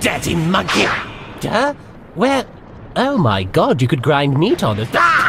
dirty monkey! Huh? Where? Oh my god, you could grind meat on it. Ah!